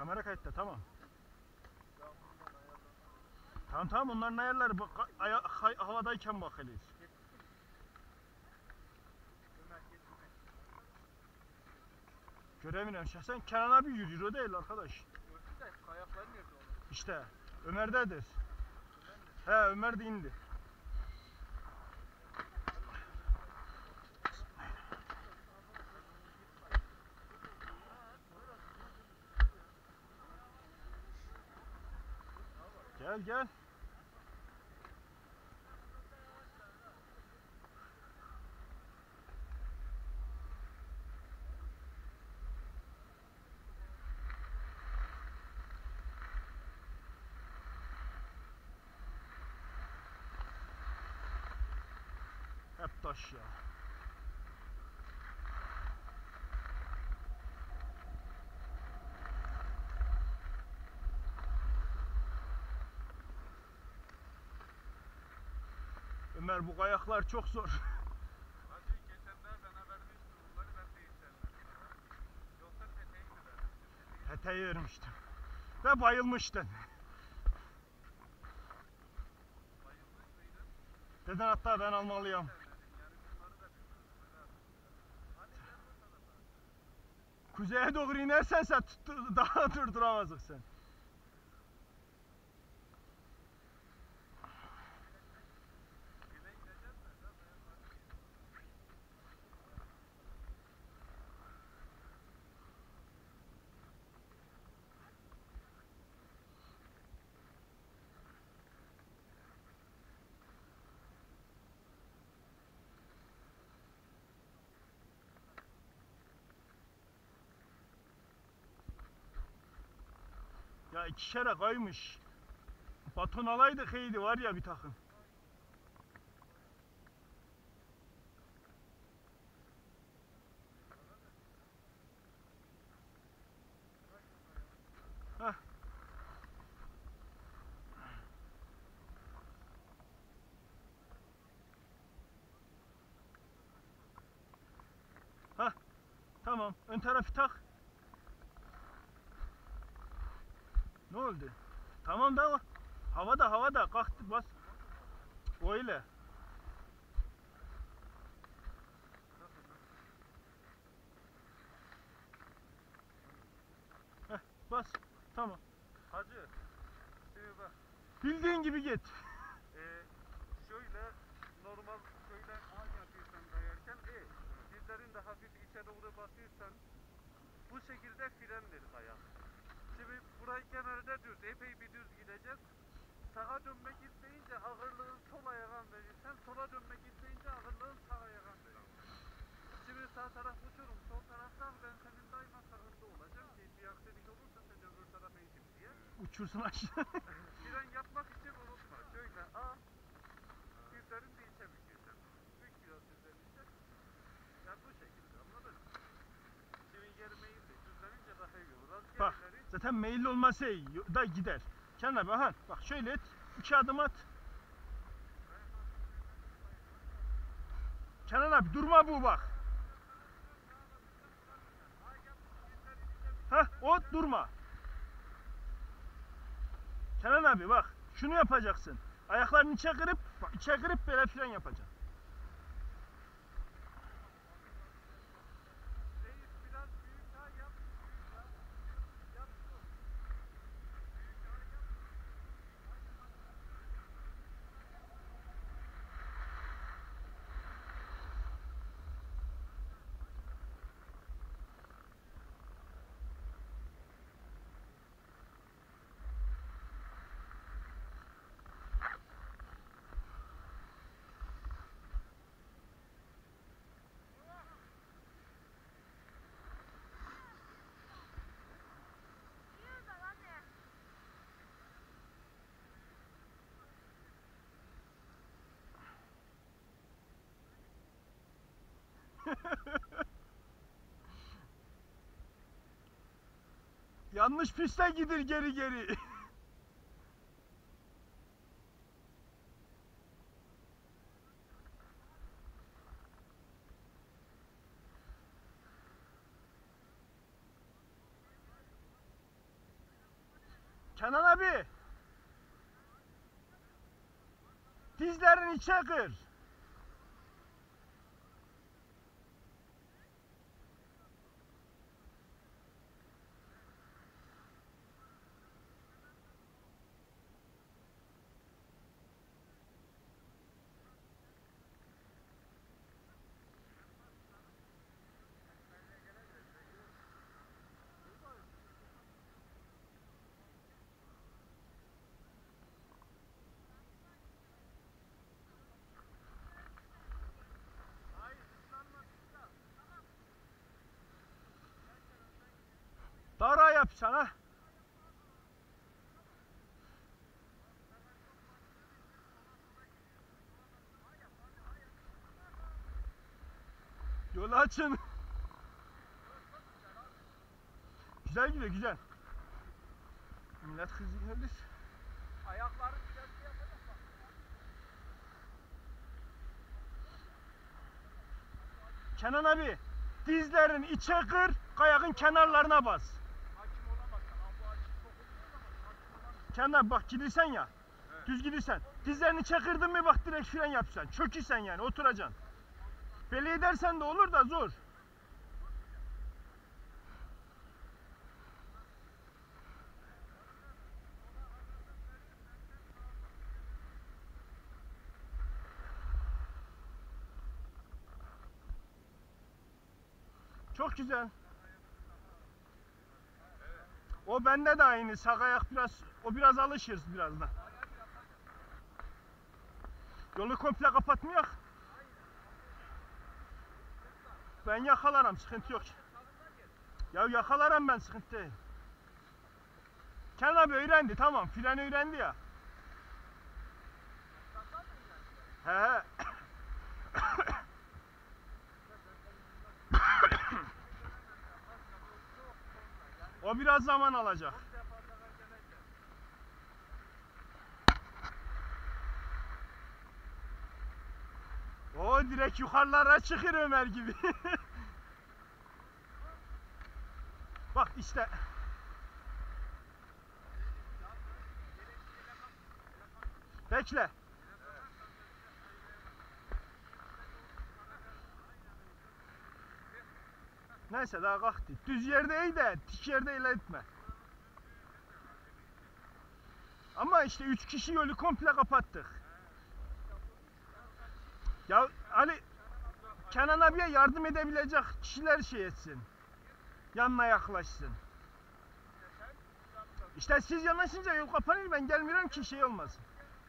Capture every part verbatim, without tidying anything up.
Kamera kayıtta, tamam. Tamam tamam, onların ayarları bak, aya, hay, havadayken bakılıyız. Göremiyorum şahsen. Kenan abi yürüyor değil arkadaş. İşte Ömer'dedir. He, Ömer de indi. Gel gel. Hep taş ya. Ömer, bu kayaklar çok zor. Peteği vermiştim. Ve bayılmıştın. Deden hatta ben almalıyım. Kuzeye doğru inersen sen tut, daha durduramazsın sen. Ya ikişere kaymış. Baton alaydık iyiydi var ya bir takım. Heh. Heh. Tamam. Ön tarafı tak. Ne oldu? Tamam da havada havada kalktı bas. Öyle. Heh, bas. Tamam. Hacı, şimdi bak. Bildiğin gibi git. Ee, şöyle normal şöyle ağaç yapıyorsan kayarken e, dizlerin de hafif içe doğru basıyorsan bu şekilde frenler kayak. Şimdi burayı kenarda düz, epey bir düz gideceğiz. Sağa dönmek isteyince ağırlığın sol ayağına verirsen, sola dönmek isteyince ağırlığın sağ ayağına verirsen. Şimdi sağ taraf uçurum, sol taraftan ben senin daima sağında olacağım ki bir aksilik olursa sen öbür tarafa itip diye. Uçursun aşağı. Fren yapmak için unutma. Şöyle A, dizlerin de içe büküyorsun. Bük biraz dizlerin içe. Yani bu şekilde, anladın mı? Şimdi yer meyilli, düzlenince daha iyi olur. Az Bak, gerileri... zaten meyilli olması iyi da gider. Kenan abi, aha, bak şöyle et. İki adım at. Kenan abi durma bu bak. Heh, o durma. Kenan abi bak, şunu yapacaksın. Ayaklarını içe kırıp, bak içe kırıp böyle fren yapacaksın. Reis biraz büyük daha yap. Büyük yap. Yap dur. Büyük daha yap. Yanlış piste gidir geri geri. Kenan abi. Dizlerini içe kır. Dara yapacaksın ha. Yolu açın. Güzel gidiyor, güzel. Millet hızlı gelir. Ayakları biraz şey yapacak bak. Kenan abi, dizlerini içe kır, kayağın kenarlarına bas. Hakim olamazsan, ama bu açık çok oluyor ama hakim olamazsan. Kenan abi bak gidirsen ya, Evet. düz gidirsen. Dizlerini içe kırdın mı bak direkt fren yapacaksın. Çökürsen yani, oturacaksın. Belli edersen de olur da zor. Çok güzel. O bende de aynı. Sağ ayak biraz, o biraz alışır birazdan. Yolu komple kapatmıyor. Ben yakalarım, sıkıntı yok. Ya yakalarım ben, sıkıntı değil. Kenan abi öğrendi, tamam. Fren öğrendi ya. He he. O biraz zaman alacak. O direkt yukarılara çıkır Ömer gibi. Bak işte. Bekle. Neyse daha kalktı. Düz yerde iyi de dik yerde ilerletme. Ama işte üç kişi yolu komple kapattık. Ya Ali, Kenan abiye yardım edebilecek kişiler şey etsin. Yanına yaklaşsın. İşte siz yanaşınca yol kapanır, ben gelmiyorum ki şey olmasın.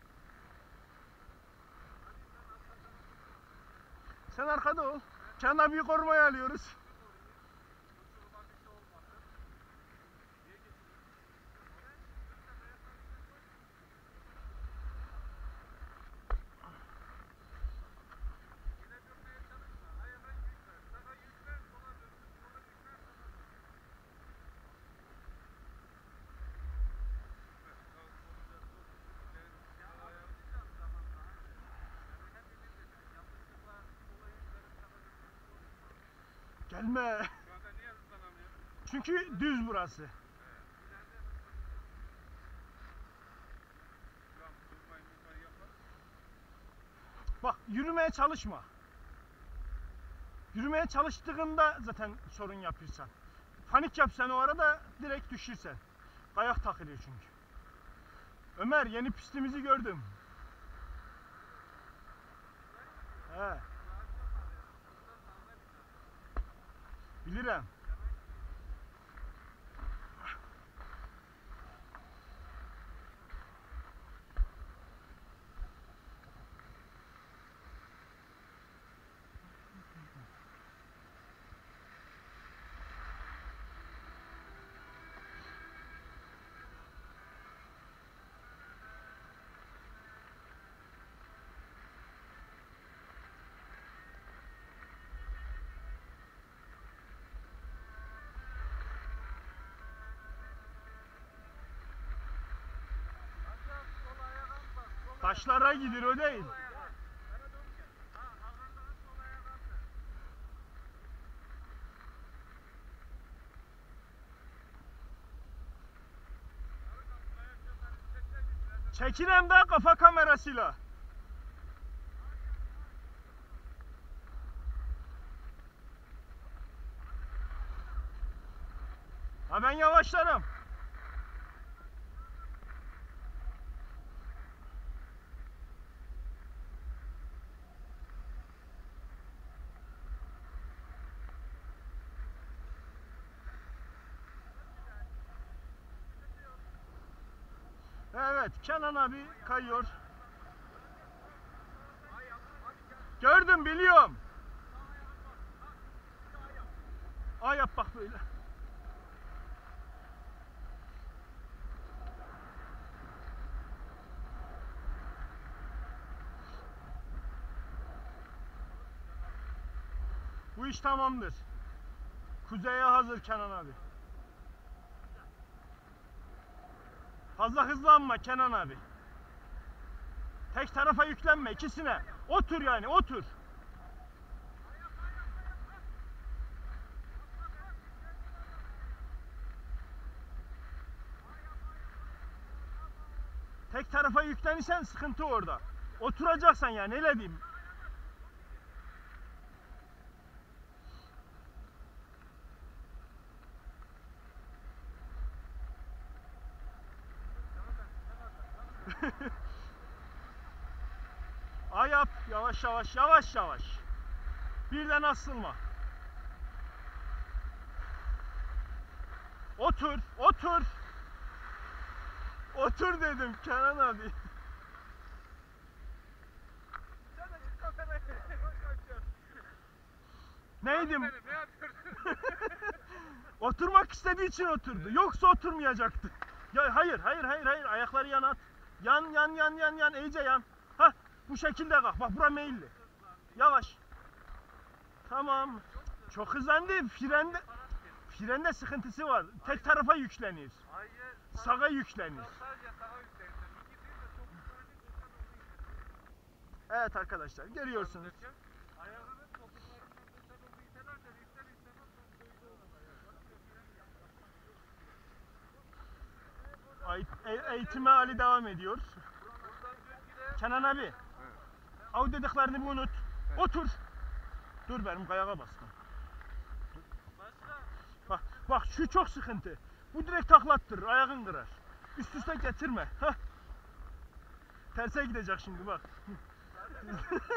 Sen arkada ol. Kenan abiyi korumaya alıyoruz. Gelme. Şu anda niye hızlanamıyor? Çünkü düz burası. Şu an durmayın, durmayın yapar. Bak yürümeye çalışma. Yürümeye çalıştığında zaten sorun yapırsan. Panik yapsan o arada direkt düşürsen. Kayak takılıyor çünkü. Ömer, yeni pistimizi gördüm. He. Bilirim. Taşlara gidir, o değil. Çekirem de kafa kamerasıyla. Ha ben yavaşlarım. Evet, Kenan abi kayıyor. Gördüm, biliyorum. Ay yap bak böyle. Bu iş tamamdır. Kuzeye hazır Kenan abi. Fazla hızlanma Kenan abi. Tek tarafa yüklenme, ikisine. Otur yani, otur. Tek tarafa yüklenirsen sıkıntı orada. Oturacaksan yani, öyle diyeyim. Ay yap, yavaş yavaş, yavaş yavaş. Birden asılma. Otur, otur. Otur dedim Kenan abi. Neydim? Ne yapıyorsun? Oturmak istediği için oturdu. Yoksa oturmayacaktı. Ya hayır, hayır, hayır, hayır. Ayakları yana at. Yan, yan, yan, yan, yan. İyice yan. Hah, bu şekilde kalk. Bak bura meyilli. Yavaş. Tamam. Çok hızlandı. Frende, frende sıkıntısı var. Tek tarafa yükleniyor. Hayır. Sağa yükleniyor. Sadece sağa yüklensin. İkisini de çok yüklenirsen onu Evet arkadaşlar, görüyorsunuz. ayağının topuklarından da sen onu itelersen ister istemez sen böyle olur. Ay- e- Eğitime Ali devam ediyor. Buradan döngüle. Kenan abi. Av dediklerini bir unut. Otur. Dur benim kayağa bastım. Başla. Bak, bak şu çok sıkıntı. Bu direkt taklattırır, ayağın kırar. Üst üste getirme. Hah. Terse gidecek şimdi bak. Onun da baktın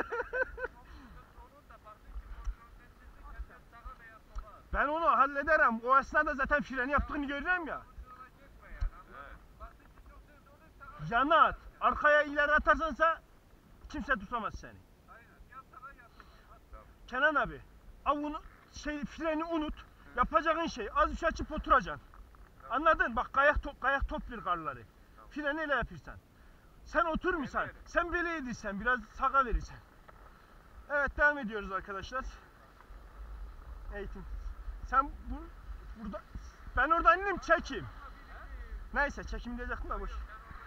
ki kontrolsüzlük hemen sağa veya sola. Ben onu hallederim. O esnada zaten freni yaptığını görüyorum ya. Boşluğuna geçme yani anladın mı? Baktın ki çok hızlı olur sağa. Yana at. Arkaya ileri atarsansa kimse tutamaz seni. Aynen. Ya sağa ya sola. Kenan abi, avunu şey freni unut. Yapacağın şey az bir şey açıp oturacaksın. Anladın? Bak kayak top, kayak toplar karları. Freni öyle yapırsan. Sen oturmuşsan, Evet. sen böyle yedirsen, biraz sağa verirsen. Evet, devam ediyoruz arkadaşlar. Eğitim. Sen bu burada, ben oradan ineyim çekeyim. Neyse çekim diyecektim de boş.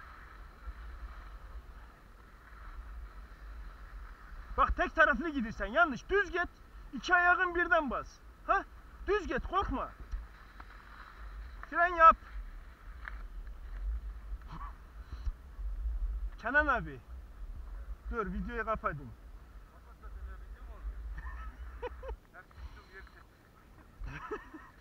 Bak tek taraflı gidirsen yanlış. Düz git. İki ayağın birden bas. Ha? Düz git, korkma. Fren yap. Kenan abi. Dur videoyu kapatayım. Kapatsa televizyon olur. Hep tuttuğum yer kesin.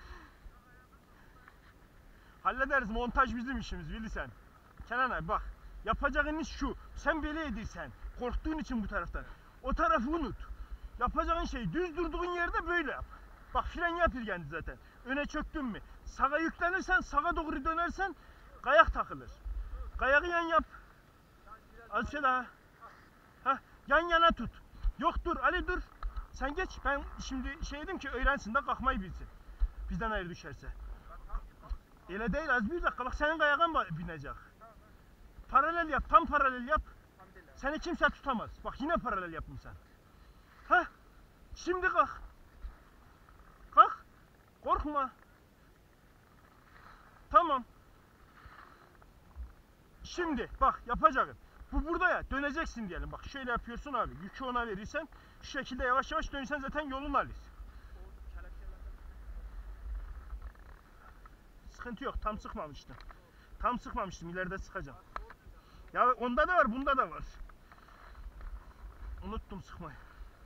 Hallederiz, montaj bizim işimiz bilirsen. Kenan abi bak. Yapacağın iş şu. Sen böyle edirsen. Korktuğun için bu taraftan. O tarafı unut. Yapacağın şey düz durduğun yerde böyle yap. Bak fren yapıyor kendi zaten. Öne çöktün mü? Sağa yüklenirsen, sağa doğru dönersen kayak takılır. Kayağı yan yap. Az şey daha. Hah, yan yana tut. Yok dur Ali dur. Sen geç. Ben şimdi şey dedim ki öğrensin de kalkmayı bilsin. Bizden ayrı düşerse. Öyle değil, az bir dakika. Bak senin kayağın binecek. Paralel yap, tam paralel yap. Seni kimse tutamaz. Bak yine paralel yaptın sen. Hah. Şimdi kalk. Kalk. Korkma. Tamam. Şimdi bak yapacağım. Bu burada ya, döneceksin diyelim. Bak şöyle yapıyorsun abi. Yükü ona verirsen şu şekilde yavaş yavaş dönsen zaten yolunu alır. Sıkıntı yok. Tam sıkmamıştım. Tam sıkmamıştım. İleride sıkacağım. Ya onda da var, bunda da var. Unuttum sıkmayı.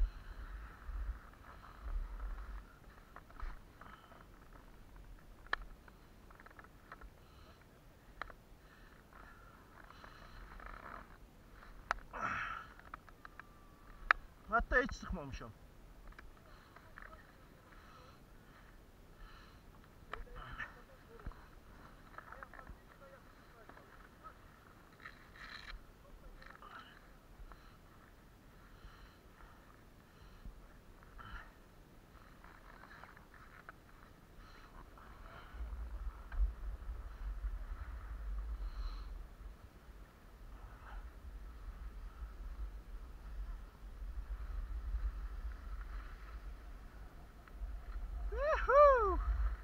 Hatta hiç sıkmamışım. Yuhuu!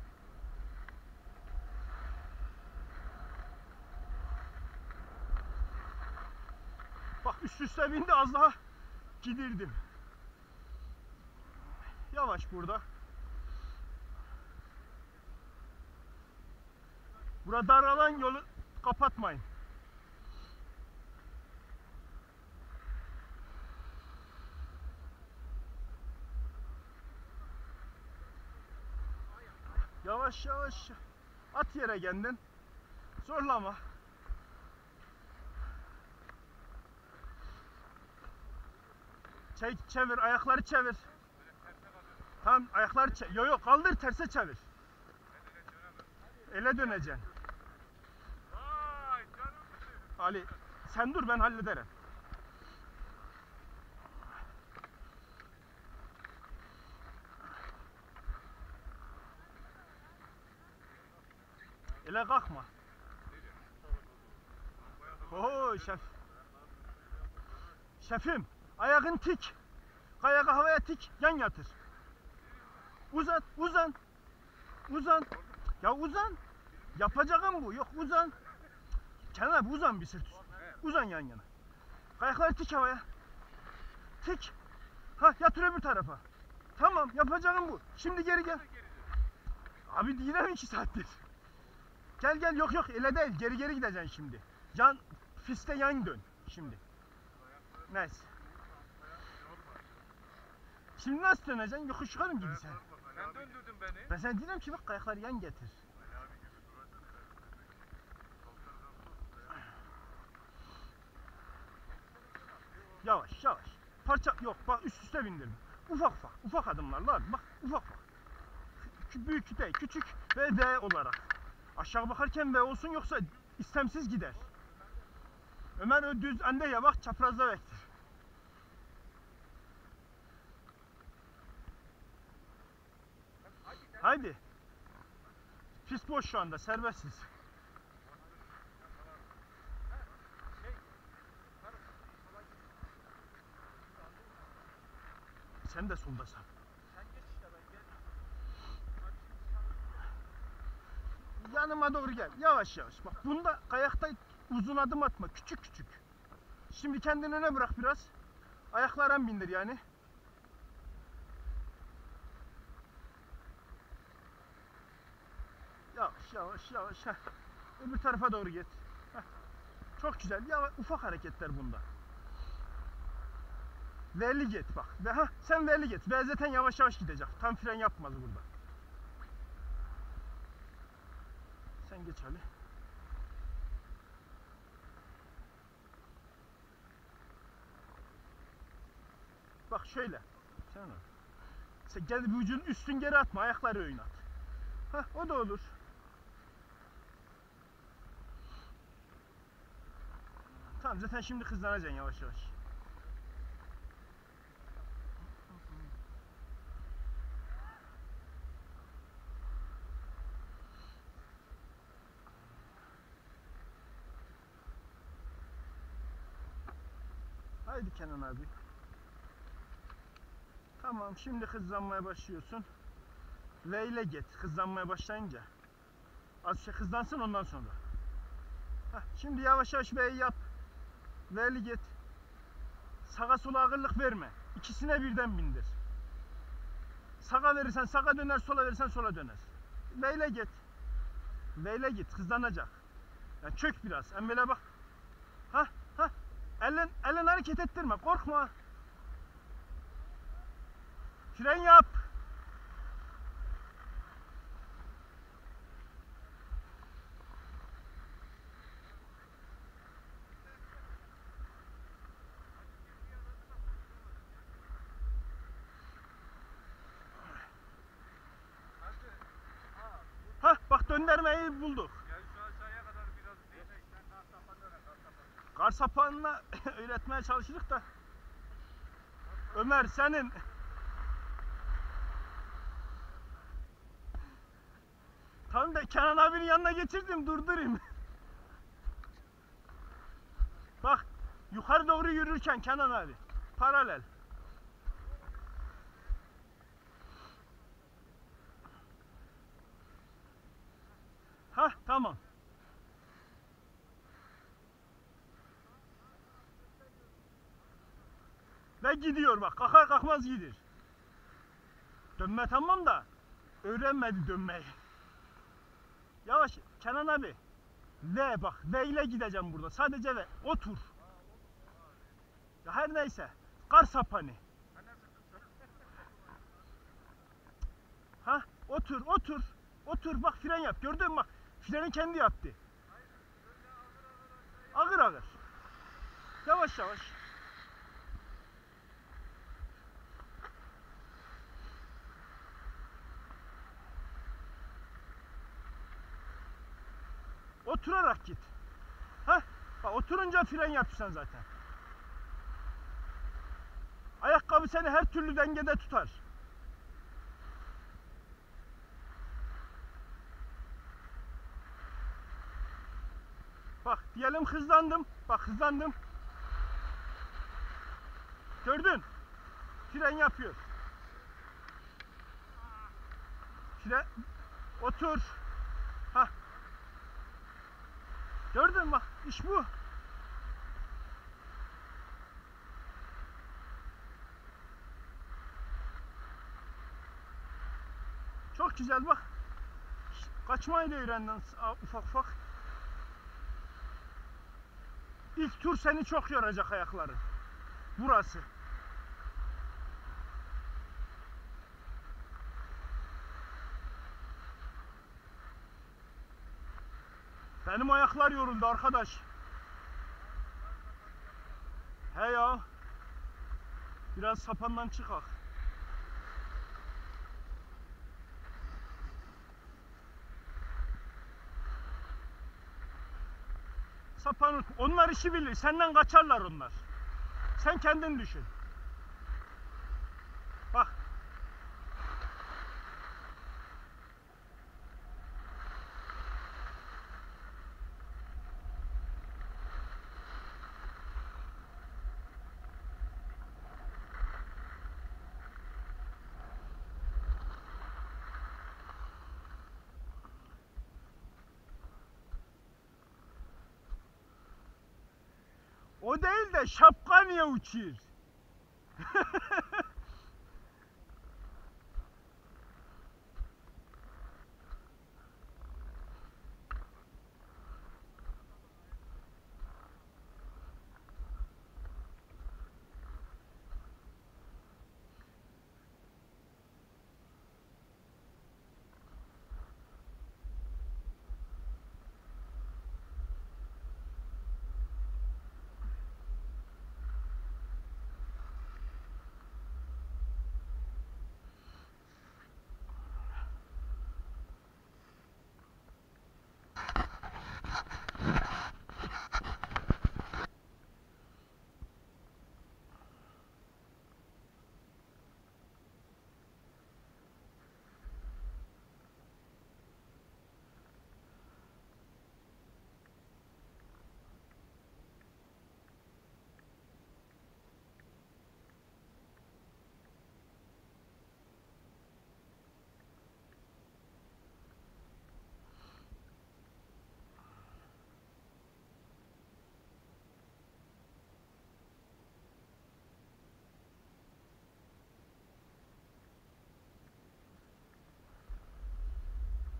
Bak üst üste bindi, az daha gidirdim. Yavaş burada. Burada daralan yolu kapatmayın. Yavaş yavaş at yere kendin. Zorlama. Çek, çevir, ayakları çevir. Tamam, ayakları çevir. Yok yok, kaldır, terse çevir. Ele döneceksin. Ali, sen dur, ben hallederim. Ele kalkma. Oo şef. Şefim, ayağın tik. Ayağı havaya tik, yan yatır. Uzan, uzan. Uzan. Ya uzan. Yapacağım bu. Yok uzan. Kenan abi uzan bir sırt üstü. Uzan yan yana. Ayakları tik havaya. Tik. Ha, yatır öbür tarafa. Tamam, yapacağım bu. Şimdi geri gel. Abi yine mi iki saattir? Gel gel, yok yok, ele değil, geri geri gideceksin şimdi. Yan, fiste yan dön şimdi. Neyse. Şimdi nasıl döneceksin? Yokuş yukarı mı gidiyorsun? Sen döndürdün beni. Ben sana diyorum ki bak, ayakları yan getir. Yavaş yavaş. Parça yok, bak üst üste bindirme. Ufak ufak, ufak adımlarla abi, bak ufak ufak. Kü- Büyük değil, küçük ve V olarak. Aşağı bakarken V olsun, yoksa istemsiz gider. Ömer o düz ende ya bak, çaprazda bektir. Haydi. Pist boş şu anda, serbestsiz. Sen de soldasın. Yanıma doğru gel. Yavaş yavaş. Bak bunda kayakta uzun adım atma. Küçük küçük. Şimdi kendini öne bırak biraz. Ayaklara bindir yani. Yavaş yavaş yavaş. Heh. Öbür tarafa doğru git. Heh. Çok güzel. Ya ufak hareketler bunda. V'li git bak. Ve ha sen V'li git. V zaten yavaş yavaş gidecek. Tam fren yapmaz burada. Sen geç Ali. Bak şöyle. Sen onu. Sen gel, vücudun üstün geri atma. Ayakları oynat. Hah, o da olur. Tamam, zaten şimdi hızlanacaksın yavaş yavaş. Haydi Kenan abi. Tamam, şimdi hızlanmaya başlıyorsun. V ile git hızlanmaya başlayınca. Az şey hızlansın ondan sonra. Heh, şimdi yavaş yavaş V'yi yap. V'li git. Sağa sola ağırlık verme. İkisine birden bindir. Sağa verirsen sağa döner, sola verirsen sola döner. V ile git. V ile git, hızlanacak. Yani çök biraz. Hem böyle bak. Ha ha. Elin, elin hareket ettirme. Korkma. Fren yap. Ha bak döndürmeyi bulduk. Gel şu aşağıya kadar biraz değnek. Sen kar sapanı öğren, kar sapanı. Kar sapanına öğretmeye çalıştık da. Ömer senin. Tam da Kenan abinin yanına getirdim, durdurayım. Bak yukarı doğru yürürken Kenan abi paralel. Ha tamam. Ve gidiyor bak, kalkar kalkmaz gidiyor. Dönme tamam da öğrenmedi dönmeyi. Yavaş Kenan abi. V bak, V ile gideceğim burada. Sadece V. Otur. Ya her neyse. Kar sapanı. Ha otur otur. Otur bak, fren yap. Gördün mü bak. Freni kendi yaptı. Ağır ağır. Yavaş yavaş. Oturarak git. Heh, bak oturunca fren yapacaksın zaten. Ayakkabı seni her türlü dengede tutar. Bak diyelim hızlandım. Bak hızlandım. Gördün? Fren yapıyor. Fren. Otur. Hah. Gördün mü bak, iş bu. Çok güzel bak. Kaçmayı da öğrendin ufak ufak. İlk tur seni çok yoracak ayakları. Burası. Benim ayaklar yoruldu arkadaş. He ya. Biraz sapandan çıkak. Sapan, onlar işi bilir. Senden kaçarlar onlar. Sen kendin düşün. Bak. O değil de şapka niye uçuyor?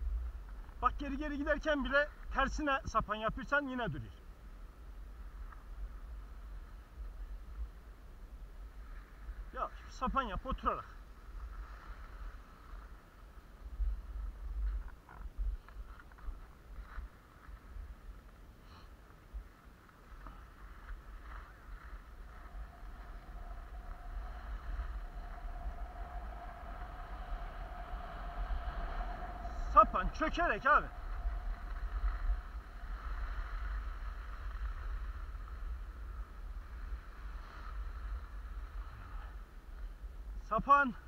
Bak geri geri giderken bile tersine sapan yapırsan yine duruyor. sapan yap oturarak. Sapan çökerek abi. Sapan.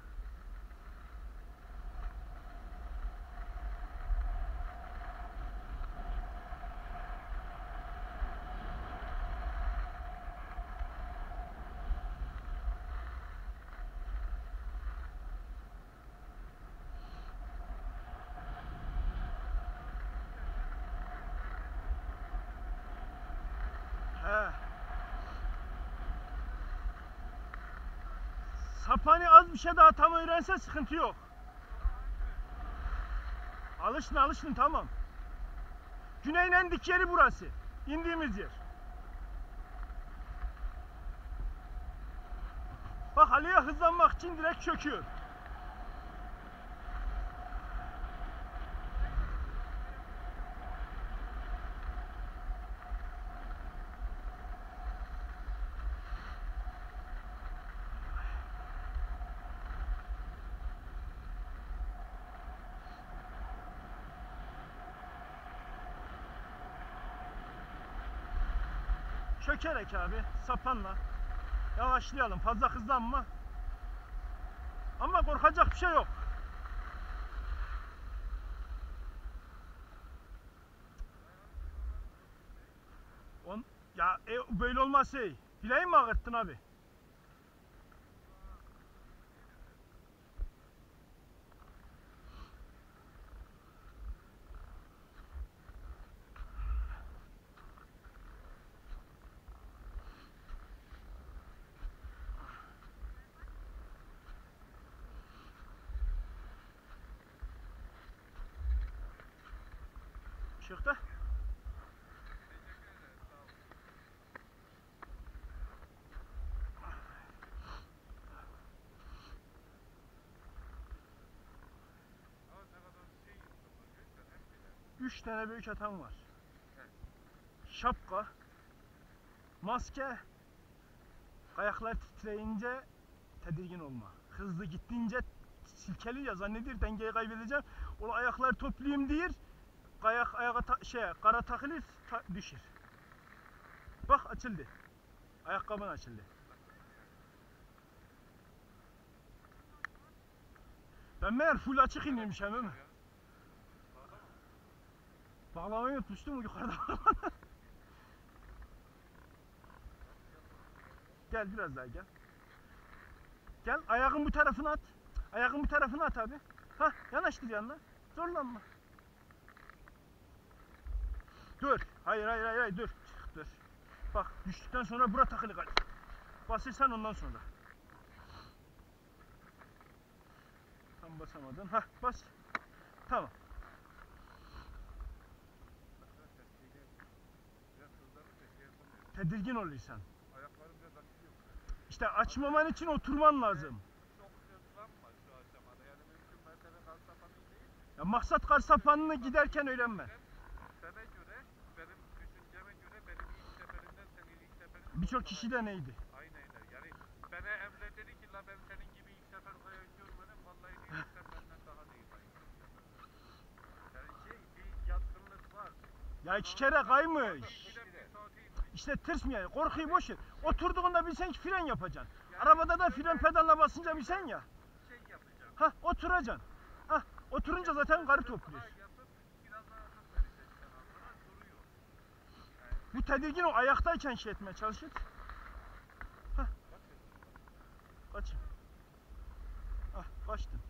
He. Sapanı az bir şey daha tam öğrense sıkıntı yok. Alıştın alıştın tamam. Güney'in en dik yeri burası. İndiğimiz yer. Bak Ali'ye hızlanmak için direkt çöküyor. Çökerek abi sapanla yavaşlayalım, fazla hızlanma ama korkacak bir şey yok. On, ya e, böyle olmaz şey. Bileği mi ağırttın abi? Çıktı. Üç tane büyük atan var. Şapka, maske, ayaklar titreyince tedirgin olma. Hızlı gittiğince silkeli ya zannediyor dengeyi kaybedeceğim. O ayakları toplayayım diyor. Ayak ayağa ta şey kara takılır ta düşür. Bak açıldı. Ayakkabın açıldı. Ben meğer full açık inmişim değil mi? Bağlamayı unutmuştum yukarıda. Gel biraz daha gel. Gel ayağın bu tarafına at. Ayağın bu tarafına at abi. Hah yanaştır yanına. Zorlanma. Dur. Hayır hayır hayır, hayır. Dur. Dur. Bak düştükten sonra bura takılı kal. Basırsan ondan sonra. Tam basamadın. Hah bas. Tamam. Tedirgin oluyorsan. Ayaklarım biraz açılıyor. İşte açmaman için oturman lazım. Çok hızlanma şu aşamada. Yani mümkün mertebe kar sapanı değil. Ya maksat kar sapanını giderken öğrenme. Sana göre, benim düşünceme göre benim ilk seferimden senin ilk seferin Birçok kişi de neydi? aynen öyle. Yani bana Emre dedi ki la ben senin gibi ilk sefer kaya görmedim. Vallahi ilk seferden daha değil. Yani şey bir yatkınlık var. Ya iki kere kaymış. Bir de bir saati İşte tırsmıyor. Korkuyu boş ver. Oturduğunda bilsen ki fren yapacaksın. Arabada da fren pedalına basınca bilsen ya. şey yapacağım. Hah oturacaksın. Hah oturunca zaten karı topluyorsun. Yapıp biraz daha hız vereceksin altına duruyor. Bu tedirgin o ayaktayken şey etmeye çalışır. Hah. Kaçın. Hah kaçtın.